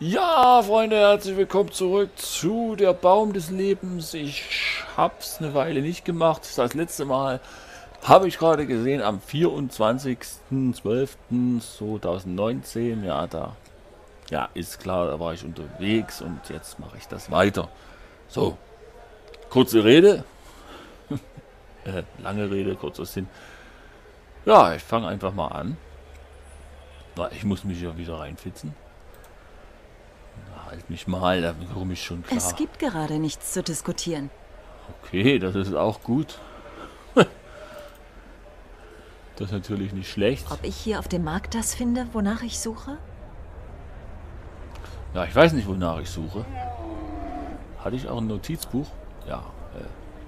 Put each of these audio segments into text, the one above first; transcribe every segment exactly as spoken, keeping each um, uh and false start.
Ja, Freunde, herzlich willkommen zurück zu der Baum des Lebens. Ich hab's eine Weile nicht gemacht. Das letzte Mal habe ich gerade gesehen am vierundzwanzigsten zwölften zweitausendneunzehn. Ja, da ja, ist klar, da war ich unterwegs und jetzt mache ich das weiter. So, kurze Rede. äh, lange Rede, kurzer Sinn. Ja, ich fange einfach mal an. Ich muss mich ja wieder reinfitzen. Halt mich mal, da komme ich schon klar. Es gibt gerade nichts zu diskutieren. Okay, das ist auch gut. Das ist natürlich nicht schlecht. Ob ich hier auf dem Markt das finde, wonach ich suche? Ja, ich weiß nicht, wonach ich suche. Hatte ich auch ein Notizbuch? Ja. Äh.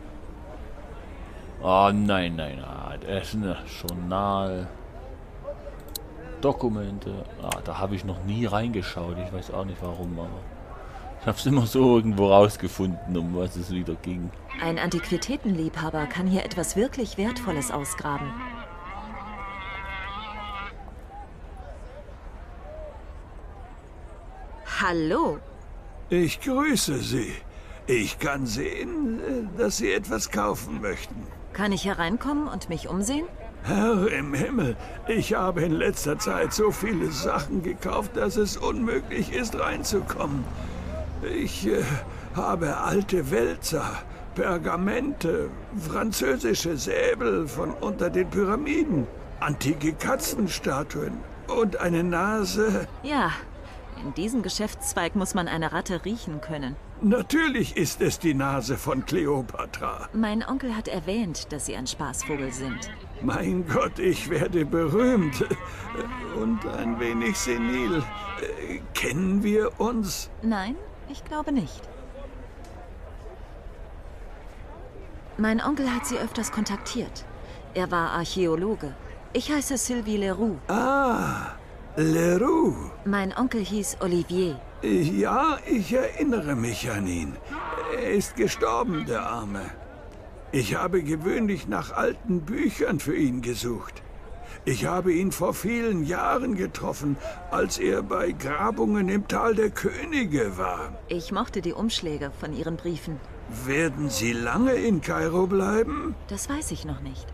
Oh nein, nein, nein. Das ist ein Journal. Dokumente. Ah, da habe ich noch nie reingeschaut. Ich weiß auch nicht warum, aber ich habe es immer so irgendwo rausgefunden, um was es wieder ging. Ein Antiquitätenliebhaber kann hier etwas wirklich Wertvolles ausgraben. Hallo. Ich grüße Sie. Ich kann sehen, dass Sie etwas kaufen möchten. Kann ich hereinkommen und mich umsehen? Herr im Himmel, ich habe in letzter Zeit so viele Sachen gekauft, dass es unmöglich ist, reinzukommen. Ich äh, habe alte Wälzer, Pergamente, französische Säbel von unter den Pyramiden, antike Katzenstatuen und eine Nase. Ja, in diesem Geschäftszweig muss man eine Ratte riechen können. Natürlich ist es die Nase von Kleopatra. Mein Onkel hat erwähnt, dass Sie ein Spaßvogel sind. Mein Gott, ich werde berühmt und ein wenig senil. Kennen wir uns? Nein, ich glaube nicht. Mein Onkel hat Sie öfters kontaktiert. Er war Archäologe. Ich heiße Sylvie Leroux. Ah, Leroux. Mein Onkel hieß Olivier. Ja, ich erinnere mich an ihn. Er ist gestorben, der Arme. Ich habe gewöhnlich nach alten Büchern für ihn gesucht. Ich habe ihn vor vielen Jahren getroffen, als er bei Grabungen im Tal der Könige war. Ich mochte die Umschläge von Ihren Briefen. Werden Sie lange in Kairo bleiben? Das weiß ich noch nicht.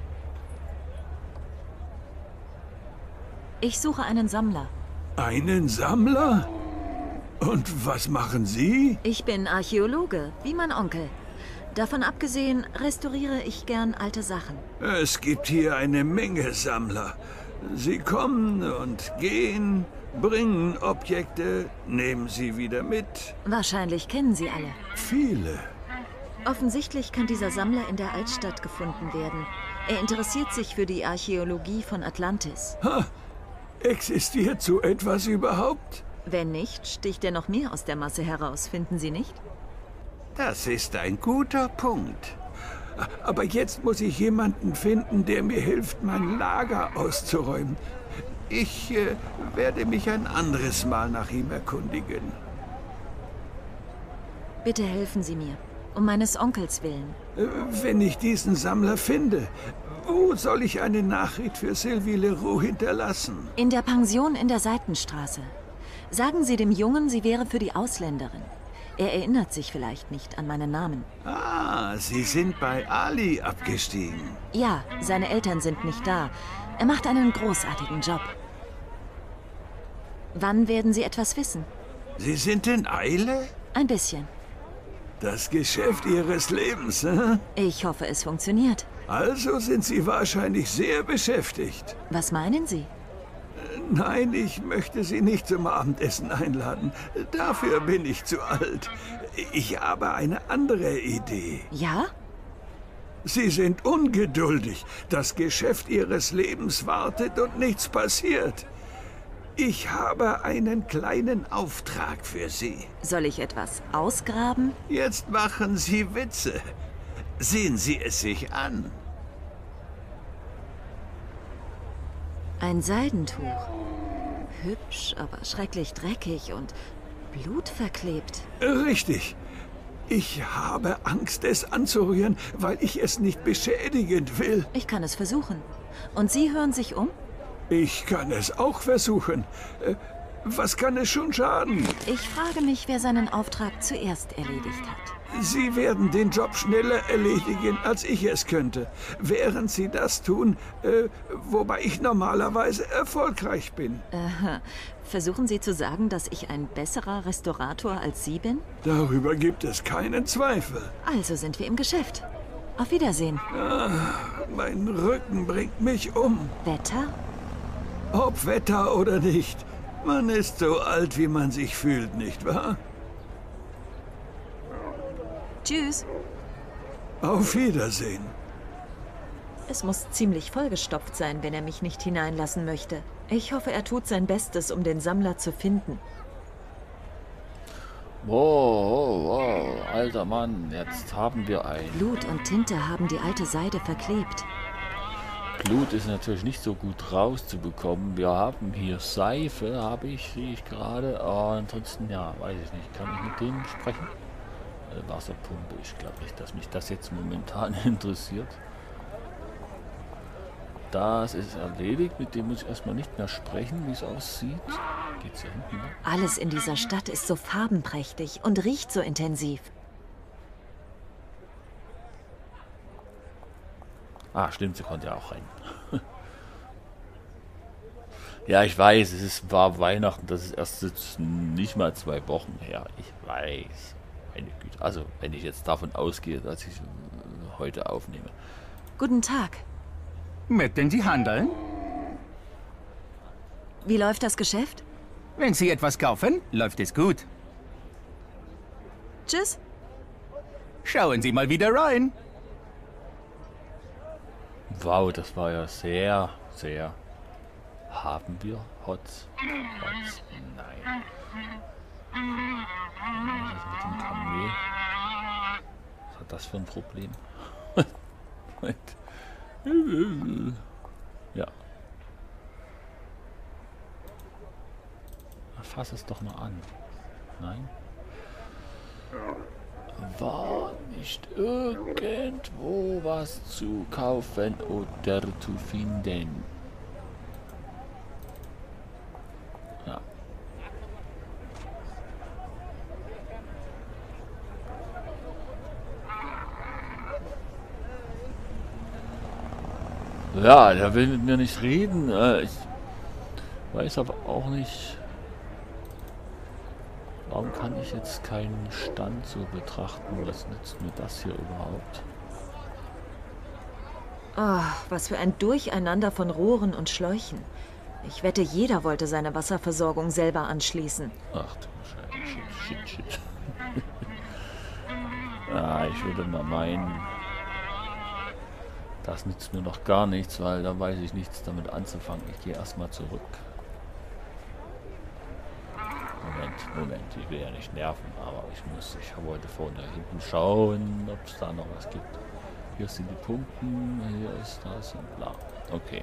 Ich suche einen Sammler. Einen Sammler? Und was machen Sie? Ich bin Archäologe, wie mein Onkel. Davon abgesehen restauriere ich gern alte Sachen. Es gibt hier eine Menge Sammler. Sie kommen und gehen, bringen Objekte, nehmen sie wieder mit. Wahrscheinlich kennen Sie alle. Viele. Offensichtlich kann dieser Sammler in der Altstadt gefunden werden. Er interessiert sich für die Archäologie von Atlantis. Ha! Existiert so etwas überhaupt? Wenn nicht, sticht er noch mehr aus der Masse heraus, finden Sie nicht? Das ist ein guter Punkt. Aber jetzt muss ich jemanden finden, der mir hilft, mein Lager auszuräumen. Ich äh, werde mich ein anderes Mal nach ihm erkundigen. Bitte helfen Sie mir, um meines Onkels willen. Äh, wenn ich diesen Sammler finde, wo soll ich eine Nachricht für Sylvie Leroux hinterlassen? In der Pension in der Seitenstraße. Sagen Sie dem Jungen, sie wäre für die Ausländerin. Er erinnert sich vielleicht nicht an meinen Namen. Ah, Sie sind bei Ali abgestiegen. Ja, seine Eltern sind nicht da. Er macht einen großartigen Job. Wann werden Sie etwas wissen? Sie sind in Eile? Ein bisschen. Das Geschäft Ihres Lebens, hä? Ich hoffe, es funktioniert. Also sind Sie wahrscheinlich sehr beschäftigt. Was meinen Sie? Nein, ich möchte Sie nicht zum Abendessen einladen. Dafür bin ich zu alt. Ich habe eine andere Idee. Ja? Sie sind ungeduldig. Das Geschäft Ihres Lebens wartet und nichts passiert. Ich habe einen kleinen Auftrag für Sie. Soll ich etwas ausgraben? Jetzt machen Sie Witze. Sehen Sie es sich an. Ein Seidentuch. Hübsch, aber schrecklich dreckig und blutverklebt. Richtig. Ich habe Angst, es anzurühren, weil ich es nicht beschädigen will. Ich kann es versuchen. Und Sie hören sich um? Ich kann es auch versuchen. Äh, Was kann es schon schaden? Ich frage mich, wer seinen Auftrag zuerst erledigt hat. Sie werden den Job schneller erledigen, als ich es könnte. Während Sie das tun, äh, wobei ich normalerweise erfolgreich bin. Äh, versuchen Sie zu sagen, dass ich ein besserer Restaurator als Sie bin? Darüber gibt es keinen Zweifel. Also sind wir im Geschäft. Auf Wiedersehen. Mein Rücken bringt mich um. Wetter? Ob Wetter oder nicht. Man ist so alt, wie man sich fühlt, nicht wahr? Tschüss. Auf Wiedersehen. Es muss ziemlich vollgestopft sein, wenn er mich nicht hineinlassen möchte. Ich hoffe, er tut sein Bestes, um den Sammler zu finden. Wow, wow, alter Mann, jetzt haben wir ein... Blut und Tinte haben die alte Seide verklebt. Blut ist natürlich nicht so gut rauszubekommen. Wir haben hier Seife, habe ich, sehe ich gerade. Aber ansonsten, ja, weiß ich nicht. Kann ich mit denen sprechen? Äh, Wasserpumpe, ich glaube nicht, dass mich das jetzt momentan interessiert. Das ist erledigt, mit dem muss ich erstmal nicht mehr sprechen, wie es aussieht. Geht's hier hinten lang? Alles in dieser Stadt ist so farbenprächtig und riecht so intensiv. Ah, stimmt, sie konnte ja auch rein. Ja, ich weiß, es ist, war Weihnachten, das ist erst jetzt nicht mal zwei Wochen her. Ich weiß. Meine Güte. Also, wenn ich jetzt davon ausgehe, dass ich äh, heute aufnehme. Guten Tag. Möchten Sie handeln? Wie läuft das Geschäft? Wenn Sie etwas kaufen, läuft es gut. Tschüss. Schauen Sie mal wieder rein. Wow, das war ja sehr, sehr... Haben wir Hots? Hots? Nein. Was ist mit dem Kamel? Was hat das für ein Problem? Ja. Fass es doch mal an. Nein. War nicht irgendwo was zu kaufen oder zu finden? Ja. Ja, der will mit mir nicht reden. Ich weiß aber auch nicht... Warum kann ich jetzt keinen Stand so betrachten? Was nützt mir das hier überhaupt? Oh, was für ein Durcheinander von Rohren und Schläuchen. Ich wette, jeder wollte seine Wasserversorgung selber anschließen. Ach du Scheiße, shit, shit, shit. Ah, ich würde mal meinen, das nützt mir noch gar nichts, weil da weiß ich nichts damit anzufangen. Ich gehe erstmal zurück. Moment, Moment, ich will ja nicht nerven, aber ich muss, ich wollte vorne hinten schauen, ob es da noch was gibt. Hier sind die Pumpen, hier ist das und bla. Okay.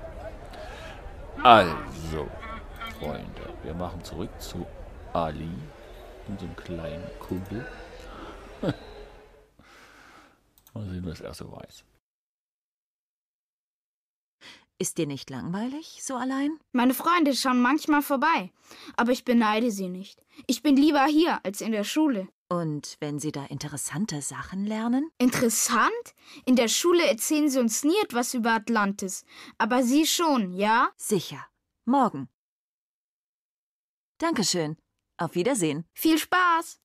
Also, Freunde, wir machen zurück zu Ali, unserem kleinen Kumpel. Mal sehen, was er so weiß. Ist dir nicht langweilig, so allein? Meine Freunde schauen manchmal vorbei, aber ich beneide sie nicht. Ich bin lieber hier als in der Schule. Und wenn sie da interessante Sachen lernen? Interessant? In der Schule erzählen sie uns nie etwas über Atlantis. Aber Sie schon, ja? Sicher. Morgen. Dankeschön. Auf Wiedersehen. Viel Spaß!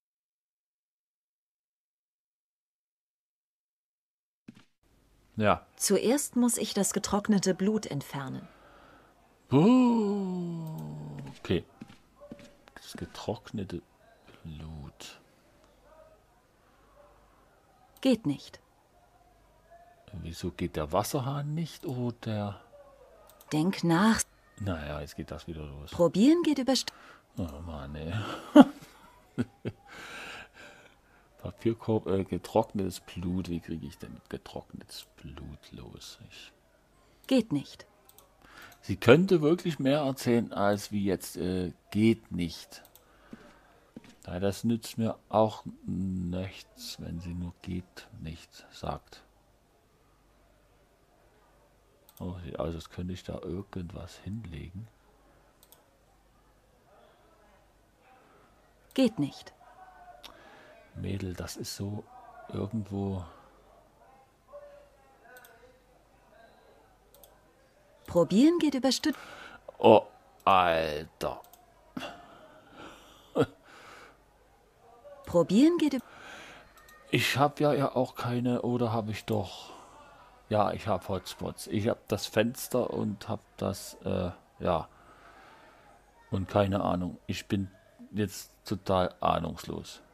Ja. Zuerst muss ich das getrocknete Blut entfernen. Okay. Das getrocknete Blut. Geht nicht. Wieso geht der Wasserhahn nicht oder... Denk nach. Naja, jetzt geht das wieder los. Probieren geht über... St Oh Mann, ey. Papierkorb, äh, getrocknetes Blut. Wie kriege ich denn getrocknetes Blut los? Ich Geht nicht. Sie könnte wirklich mehr erzählen, als wie jetzt äh, geht nicht. Ja, das nützt mir auch nichts, wenn sie nur geht nicht sagt. Oh, sieht aus, als könnte ich da irgendwas hinlegen. Geht nicht. Mädel, das ist so irgendwo... Probieren geht über Stück. Oh, Alter. Probieren geht über... Ich habe ja, ja auch keine, oder habe ich doch? Ja, ich habe Hotspots. Ich habe das Fenster und habe das, äh, ja. Und keine Ahnung. Ich bin jetzt total ahnungslos.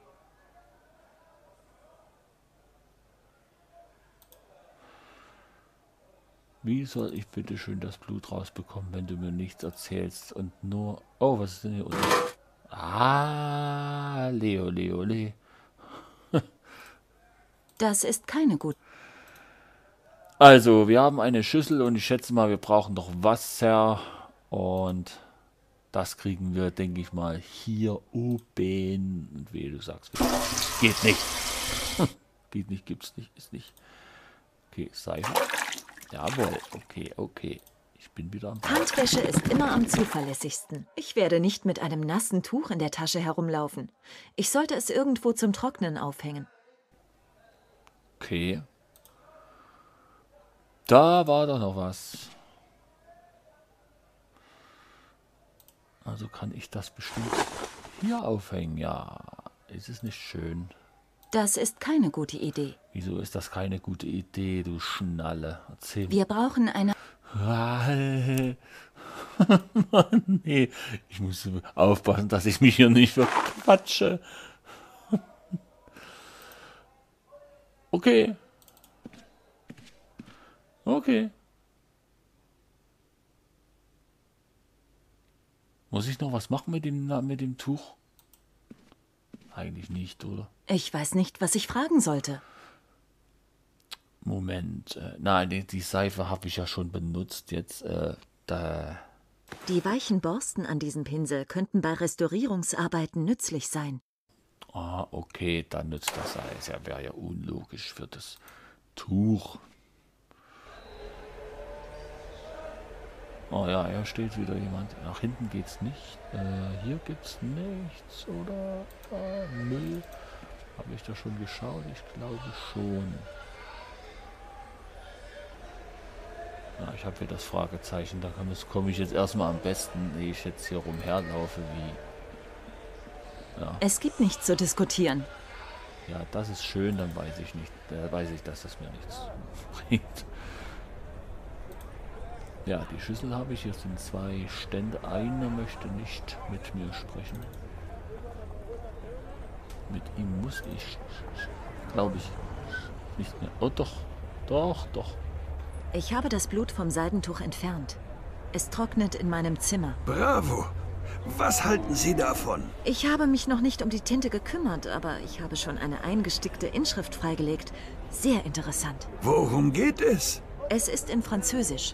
Wie soll ich bitte schön das Blut rausbekommen, wenn du mir nichts erzählst und nur... Oh, was ist denn hier unten? Ah, Leo, Leo, Leo. Das ist keine gute... Also, wir haben eine Schüssel und ich schätze mal, wir brauchen noch Wasser. Und das kriegen wir, denke ich mal, hier oben. Und wie du sagst, geht nicht. Geht nicht, gibt's nicht, ist nicht. Okay, Seife. Jawohl, okay, okay. Ich bin wieder am... Handwäsche ist immer am zuverlässigsten. Ich werde nicht mit einem nassen Tuch in der Tasche herumlaufen. Ich sollte es irgendwo zum Trocknen aufhängen. Okay. Da war doch noch was. Also kann ich das bestimmt hier aufhängen. Ja, ist es nicht schön? Das ist keine gute Idee. Wieso ist das keine gute Idee, du Schnalle? Erzähl Wir brauchen eine... Mann, nee, ich muss aufpassen, dass ich mich hier nicht verquatsche. Okay. Okay. Muss ich noch was machen mit dem, mit dem Tuch? Eigentlich nicht, oder? Ich weiß nicht, was ich fragen sollte. Moment. Äh, nein, die, die Seife habe ich ja schon benutzt. Jetzt, äh, da... Die weichen Borsten an diesem Pinsel könnten bei Restaurierungsarbeiten nützlich sein. Ah, okay, dann nützt das alles. Ja, wäre ja unlogisch für das Tuch. Oh ja, hier steht wieder jemand. Nach hinten geht's nicht. Äh, hier gibt's nichts, oder? Ah, Müll. Habe ich da schon geschaut? Ich glaube schon. Ja, ich habe hier das Fragezeichen. Da komme ich jetzt erstmal am besten, ehe ich jetzt hier rumherlaufe, wie... Ja. Es gibt nichts zu diskutieren. Ja, das ist schön, dann weiß ich nicht. Da weiß ich, dass das mir nichts bringt. Ja, die Schüssel habe ich. Hier sind zwei Stände. Einer möchte nicht mit mir sprechen. Mit ihm muss ich, glaube ich, nicht mehr. Oh, doch. Doch, doch. Ich habe das Blut vom Seidentuch entfernt. Es trocknet in meinem Zimmer. Bravo! Was halten Sie davon? Ich habe mich noch nicht um die Tinte gekümmert, aber ich habe schon eine eingestickte Inschrift freigelegt. Sehr interessant. Worum geht es? Es ist in Französisch.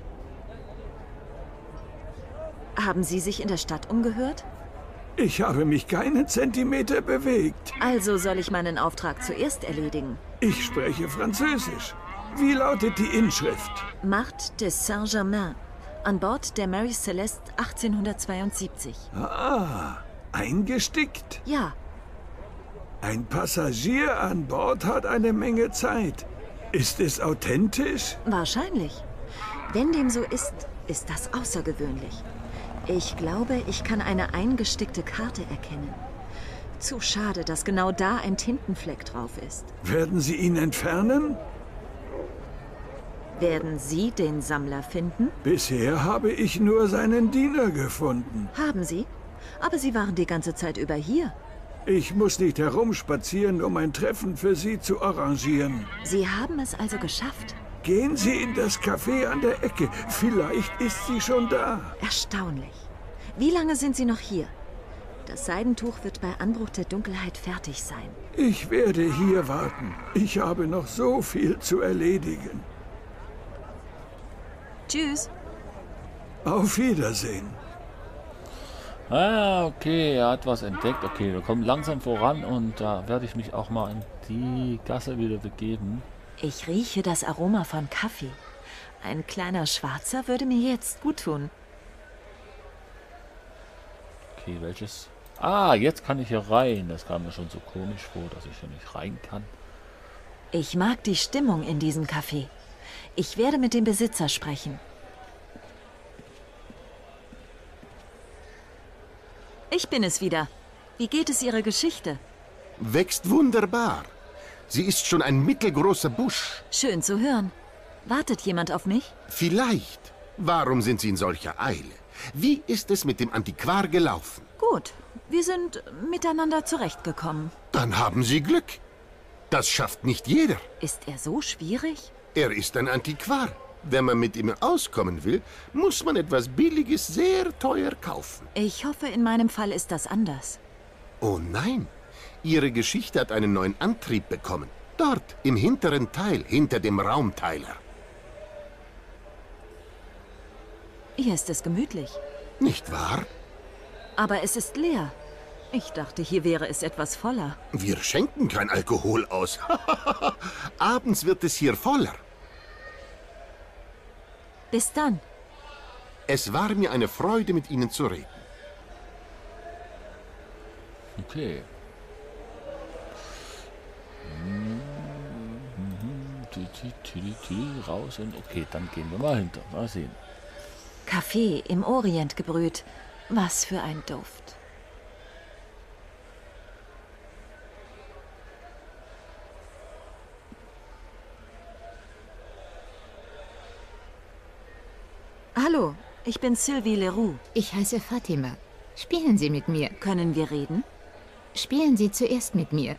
Haben Sie sich in der Stadt umgehört? Ich habe mich keinen Zentimeter bewegt. Also soll ich meinen Auftrag zuerst erledigen. Ich spreche Französisch. Wie lautet die Inschrift? Marthe de Saint-Germain. An Bord der Mary Celeste achtzehnhundertzweiundsiebzig. Ah, eingestickt. Ja, Ein Passagier an Bord hat eine Menge Zeit. Ist es authentisch? wahrscheinlich. Wenn dem so ist, ist das außergewöhnlich. Ich glaube, ich kann eine eingestickte Karte erkennen. Zu schade, dass genau da ein Tintenfleck drauf ist. Werden Sie ihn entfernen? Werden Sie den Sammler finden? Bisher habe ich nur seinen Diener gefunden. Haben Sie? Aber Sie waren die ganze Zeit über hier. Ich muss nicht herumspazieren, um ein Treffen für Sie zu arrangieren. Sie haben es also geschafft. Gehen Sie in das Café an der Ecke. Vielleicht ist sie schon da. Erstaunlich. Wie lange sind Sie noch hier? Das Seidentuch wird bei Anbruch der Dunkelheit fertig sein. Ich werde hier warten. Ich habe noch so viel zu erledigen. Tschüss. Auf Wiedersehen. Ah, okay, er hat was entdeckt. Okay, wir kommen langsam voran und da werde ich mich auch mal in die Gasse wieder begeben. Ich rieche das Aroma von Kaffee. Ein kleiner Schwarzer würde mir jetzt gut tun. Okay, welches? Ah, jetzt kann ich hier rein. Das kam mir schon so komisch vor, dass ich hier nicht rein kann. Ich mag die Stimmung in diesem Café. Ich werde mit dem Besitzer sprechen. Ich bin es wieder. Wie geht es Ihrer Geschichte? Wächst wunderbar. Sie ist schon ein mittelgroßer Busch. Schön zu hören. Wartet jemand auf mich? Vielleicht. Warum sind Sie in solcher Eile? Wie ist es mit dem Antiquar gelaufen? Gut, wir sind miteinander zurechtgekommen. Dann haben Sie Glück. Das schafft nicht jeder. Ist er so schwierig? Er ist ein Antiquar. Wenn man mit ihm auskommen will, muss man etwas Billiges sehr teuer kaufen. Ich hoffe, in meinem Fall ist das anders. Oh nein. Ihre Geschichte hat einen neuen Antrieb bekommen. Dort, im hinteren Teil, hinter dem Raumteiler. Hier ist es gemütlich. Nicht wahr? Aber es ist leer. Ich dachte, hier wäre es etwas voller. Wir schenken kein Alkohol aus. Abends wird es hier voller. Bis dann. Es war mir eine Freude, mit Ihnen zu reden. Okay. Raus und okay, dann gehen wir mal hinter. Mal sehen. Kaffee im Orient gebrüht. Was für ein Duft. Hallo, ich bin Sylvie Leroux. Ich heiße Fatima. Spielen Sie mit mir. Können wir reden? Spielen Sie zuerst mit mir.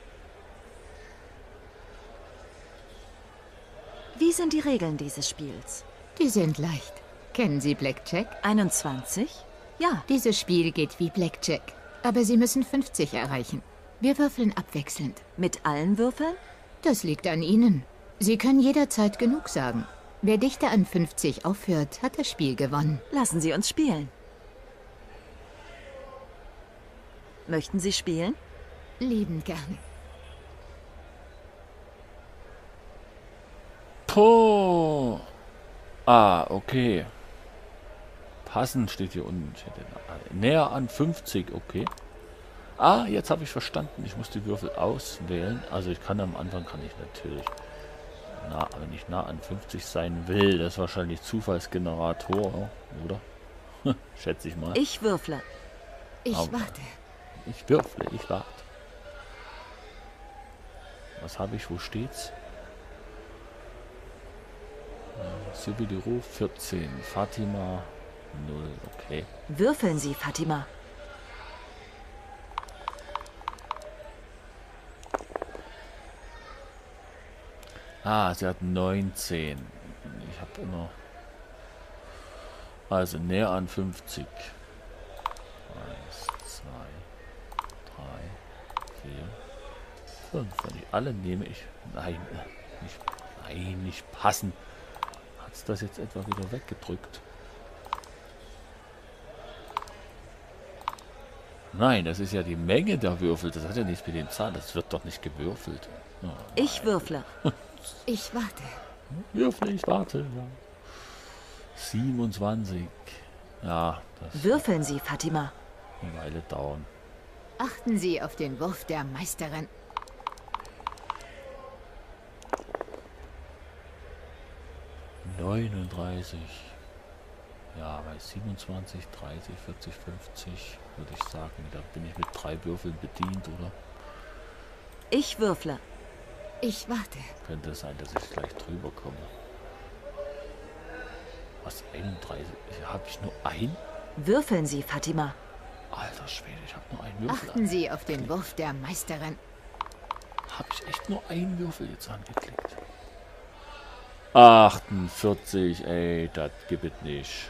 Wie sind die Regeln dieses Spiels? Die sind leicht. Kennen Sie Blackjack? einundzwanzig? Ja. Dieses Spiel geht wie Blackjack. Aber Sie müssen fünfzig erreichen. Wir würfeln abwechselnd. Mit allen Würfeln? Das liegt an Ihnen. Sie können jederzeit genug sagen. Wer dichter an fünfzig aufhört, hat das Spiel gewonnen. Lassen Sie uns spielen. Möchten Sie spielen? Liebend gern. Puh. Ah, okay. Passend steht hier unten. Näher an fünfzig, okay. Ah, jetzt habe ich verstanden. Ich muss die Würfel auswählen. Also ich kann am Anfang, kann ich natürlich, na, wenn ich nah an fünfzig sein will, das ist wahrscheinlich Zufallsgenerator, oder? Schätze ich mal. Ich würfle. Ich Aber warte. Ich würfle, ich warte. Was habe ich, wo steht's? Sylvie Leroux vierzehn, Fatima null, okay. Würfeln Sie, Fatima. Ah, sie hat neunzehn. Ich habe immer... Also näher an fünfzig. eins, zwei, drei, vier, fünf. Wenn ich alle nehme, ich... Nein, nicht, nein, nicht passen. Hat es das jetzt etwa wieder weggedrückt? Nein, das ist ja die Menge der Würfel. Das hat ja nichts mit den Zahlen. Das wird doch nicht gewürfelt. Oh, Ich würfle. Ich warte. Würfel, ich warte. Ja. siebenundzwanzig. Ja, das Würfeln Sie, Fatima. wird eine Weile dauern. Achten Sie auf den Wurf der Meisterin. neununddreißig. Ja, bei siebenundzwanzig, dreißig, vierzig, fünfzig würde ich sagen, da bin ich mit drei Würfeln bedient, oder? Ich würfle. Ich warte. Könnte sein, dass ich gleich drüber komme. Was, einunddreißig? Habe ich nur ein? Würfeln Sie, Fatima. Alter Schwede, ich habe nur einen Würfel. Achten Sie auf den Wurf der Meisterin. Habe ich echt nur einen Würfel jetzt angeklickt? achtundvierzig, ey, das gibt es nicht.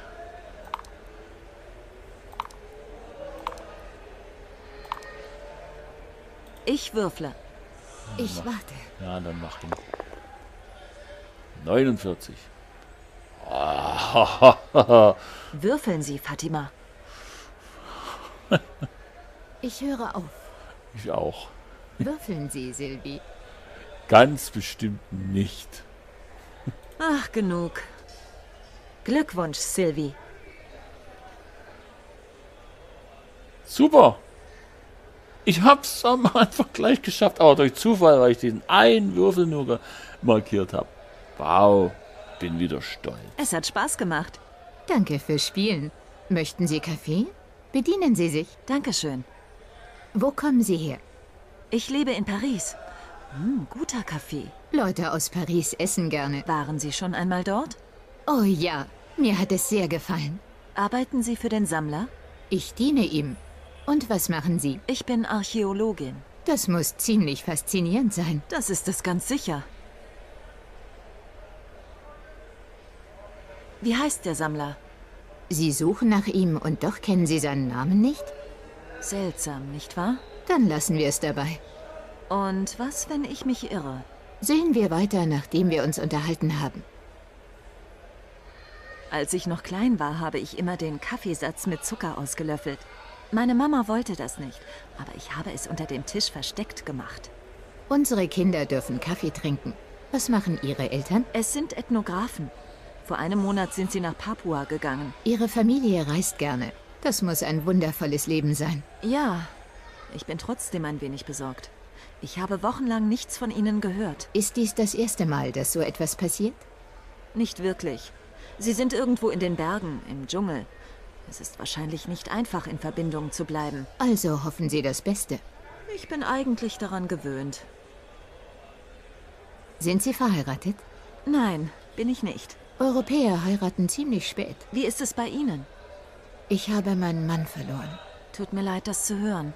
Ich würfle. Ich warte. Ja, dann mach ihn. neunundvierzig. Ah, Würfeln Sie, Fatima. Ich höre auf. ich auch. Würfeln Sie, Sylvie. Ganz bestimmt nicht. Ach, genug. Glückwunsch, Sylvie. Super. Ich hab's am Anfang gleich geschafft, aber durch Zufall, weil ich diesen einen Würfel nur markiert habe. Wow, bin wieder stolz. Es hat Spaß gemacht. Danke fürs Spielen. Möchten Sie Kaffee? Bedienen Sie sich. Dankeschön. Wo kommen Sie her? Ich lebe in Paris. Hm, guter Kaffee. Leute aus Paris essen gerne. Waren Sie schon einmal dort? Oh ja, mir hat es sehr gefallen. Arbeiten Sie für den Sammler? Ich diene ihm. Und was machen Sie? Ich bin Archäologin. Das muss ziemlich faszinierend sein. Das ist es ganz sicher. Wie heißt der Sammler? Sie suchen nach ihm und doch kennen Sie seinen Namen nicht? Seltsam, nicht wahr? Dann lassen wir es dabei. Und was, wenn ich mich irre? Sehen wir weiter, nachdem wir uns unterhalten haben. Als ich noch klein war, habe ich immer den Kaffeesatz mit Zucker ausgelöffelt. Meine Mama wollte das nicht, aber ich habe es unter dem Tisch versteckt gemacht. Unsere Kinder dürfen Kaffee trinken. Was machen Ihre Eltern? Es sind Ethnographen. Vor einem Monat sind sie nach Papua gegangen. Ihre Familie reist gerne. Das muss ein wundervolles Leben sein. Ja, ich bin trotzdem ein wenig besorgt. Ich habe wochenlang nichts von ihnen gehört. Ist dies das erste Mal, dass so etwas passiert? Nicht wirklich. Sie sind irgendwo in den Bergen, im Dschungel. Es ist wahrscheinlich nicht einfach, in Verbindung zu bleiben. Also hoffen Sie das Beste. Ich bin eigentlich daran gewöhnt. Sind Sie verheiratet? Nein, bin ich nicht. Europäer heiraten ziemlich spät. Wie ist es bei Ihnen? Ich habe meinen Mann verloren. Tut mir leid, das zu hören.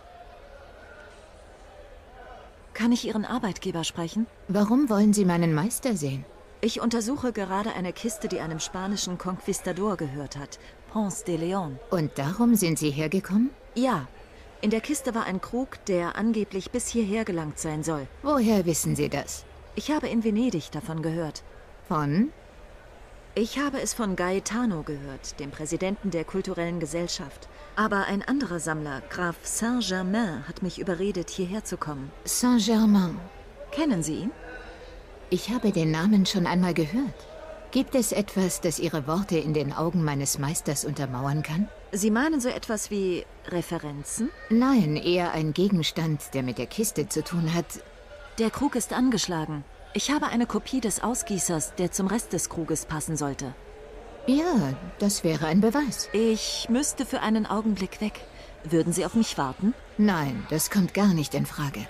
Kann ich Ihren Arbeitgeber sprechen? Warum wollen Sie meinen Meister sehen? Ich untersuche gerade eine Kiste, die einem spanischen Konquistador gehört hat. Ponce de León. Und darum sind Sie hergekommen? Ja. In der Kiste war ein Krug, der angeblich bis hierher gelangt sein soll. Woher wissen Sie das? Ich habe in Venedig davon gehört. Von? Ich habe es von Gaetano gehört, dem Präsidenten der kulturellen Gesellschaft. Aber ein anderer Sammler, Graf Saint-Germain, hat mich überredet, hierher zu kommen. Saint-Germain. Kennen Sie ihn? Ich habe den Namen schon einmal gehört. Gibt es etwas, das Ihre Worte in den Augen meines Meisters untermauern kann? Sie meinen so etwas wie Referenzen? Nein, eher ein Gegenstand, der mit der Kiste zu tun hat. Der Krug ist angeschlagen. Ich habe eine Kopie des Ausgießers, der zum Rest des Kruges passen sollte. Ja, das wäre ein Beweis. Ich müsste für einen Augenblick weg. Würden Sie auf mich warten? Nein, das kommt gar nicht in Frage.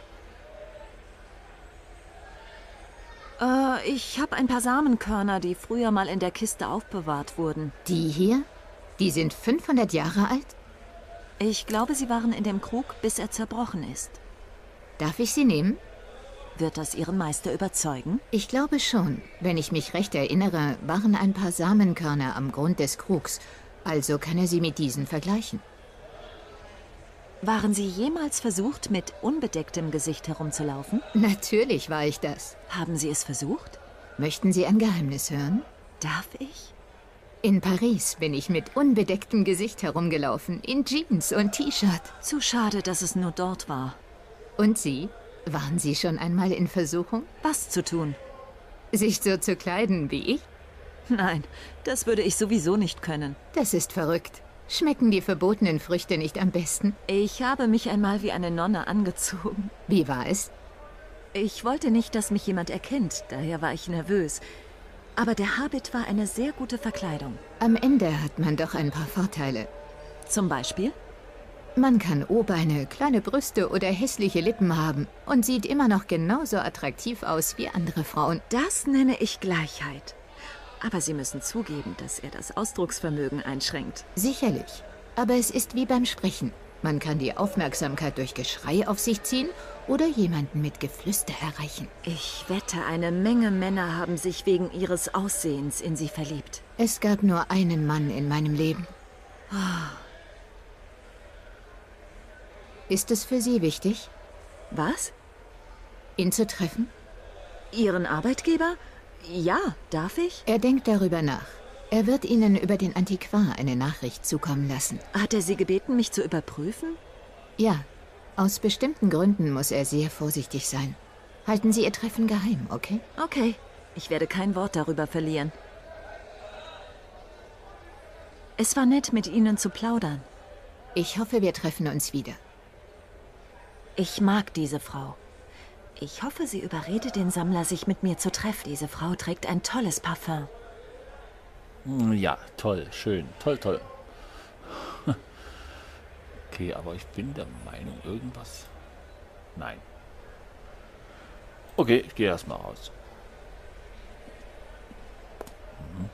Äh, ich habe ein paar Samenkörner, die früher mal in der Kiste aufbewahrt wurden. Die hier? Die sind fünfhundert Jahre alt? Ich glaube, sie waren in dem Krug, bis er zerbrochen ist. Darf ich sie nehmen? Wird das Ihren Meister überzeugen? Ich glaube schon. Wenn ich mich recht erinnere, waren ein paar Samenkörner am Grund des Krugs. Also kann er sie mit diesen vergleichen. Waren Sie jemals versucht, mit unbedecktem Gesicht herumzulaufen? Natürlich war ich das. Haben Sie es versucht? Möchten Sie ein Geheimnis hören? Darf ich? In Paris bin ich mit unbedecktem Gesicht herumgelaufen, in Jeans und T-Shirt. Zu schade, dass es nur dort war. Und Sie? Waren Sie schon einmal in Versuchung? Was zu tun? Sich so zu kleiden wie ich? Nein, das würde ich sowieso nicht können. Das ist verrückt. Schmecken die verbotenen Früchte nicht am besten? Ich habe mich einmal wie eine Nonne angezogen. Wie war es? Ich wollte nicht, dass mich jemand erkennt, daher war ich nervös. Aber der Habit war eine sehr gute Verkleidung. Am Ende hat man doch ein paar Vorteile. Zum Beispiel? Man kann O-Beine, kleine Brüste oder hässliche Lippen haben und sieht immer noch genauso attraktiv aus wie andere Frauen. Das nenne ich Gleichheit. Aber Sie müssen zugeben, dass er das Ausdrucksvermögen einschränkt. Sicherlich. Aber es ist wie beim Sprechen. Man kann die Aufmerksamkeit durch Geschrei auf sich ziehen oder jemanden mit Geflüster erreichen. Ich wette, eine Menge Männer haben sich wegen ihres Aussehens in Sie verliebt. Es gab nur einen Mann in meinem Leben. Ist es für Sie wichtig, Was? ihn zu treffen? Ihren Arbeitgeber? Ja, darf ich? Er denkt darüber nach. Er wird Ihnen über den Antiquar eine Nachricht zukommen lassen. Hat er Sie gebeten, mich zu überprüfen? Ja, aus bestimmten Gründen muss er sehr vorsichtig sein. Halten Sie Ihr Treffen geheim, okay? Okay, ich werde kein Wort darüber verlieren. Es war nett, mit Ihnen zu plaudern. Ich hoffe, wir treffen uns wieder. Ich mag diese Frau. Ich hoffe, sie überredet den Sammler, sich mit mir zu treffen. Diese Frau trägt ein tolles Parfum. Ja, toll, schön, toll, toll. Okay, aber ich bin der Meinung, irgendwas... Nein. Okay, ich gehe erstmal raus. Mhm.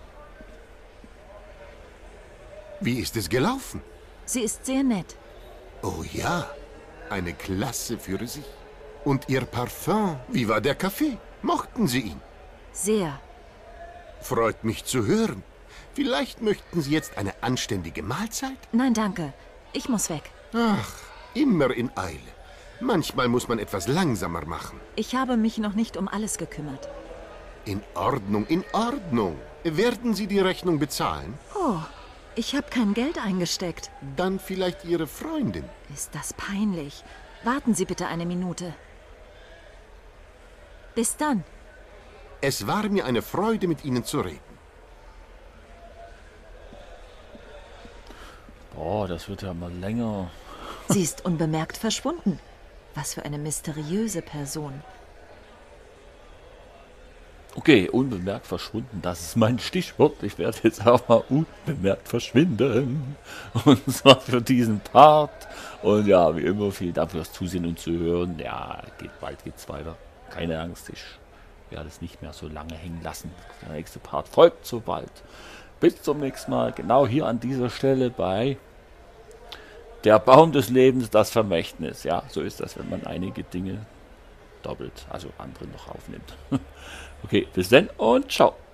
Wie ist es gelaufen? Sie ist sehr nett. Oh ja, eine Klasse für sich. Und Ihr Parfum, wie war der Kaffee? Mochten Sie ihn? Sehr. Freut mich zu hören. Vielleicht möchten Sie jetzt eine anständige Mahlzeit? Nein, danke. Ich muss weg. Ach, immer in Eile. Manchmal muss man etwas langsamer machen. Ich habe mich noch nicht um alles gekümmert. In Ordnung, in Ordnung. Werden Sie die Rechnung bezahlen? Oh, ich habe kein Geld eingesteckt. Dann vielleicht Ihre Freundin. Ist das peinlich. Warten Sie bitte eine Minute. Bis dann. Es war mir eine Freude, mit Ihnen zu reden. Boah, das wird ja mal länger. Sie ist unbemerkt verschwunden. Was für eine mysteriöse Person. Okay, unbemerkt verschwunden, das ist mein Stichwort. Ich werde jetzt auch mal unbemerkt verschwinden. Und zwar für diesen Part. Und ja, wie immer, vielen Dank fürs Zusehen und Zuhören. Ja, geht, bald geht's weiter. Keine Angst, ich werde es nicht mehr so lange hängen lassen. Der nächste Part folgt so bald. Bis zum nächsten Mal, genau hier an dieser Stelle bei Der Baum des Lebens, das Vermächtnis. Ja, so ist das, wenn man einige Dinge doppelt, also andere noch aufnimmt. Okay, bis dann und ciao.